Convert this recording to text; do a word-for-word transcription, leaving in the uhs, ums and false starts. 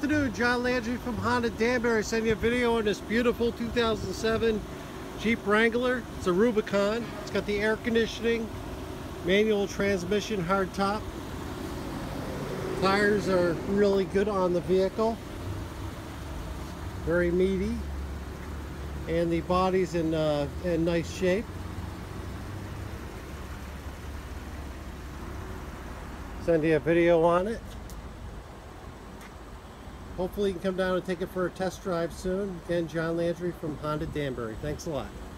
afternoon, John Landry from Honda Danbury sending you a video on this beautiful two thousand seven Jeep Wrangler. It's a Rubicon. It's got the air conditioning, manual transmission, hard top. Tires are really good on the vehicle, very meaty, and the body's in, uh, in nice shape. Send you a video on it. Hopefully you can come down and take it for a test drive soon. Again, John Landry from Honda Danbury. Thanks a lot.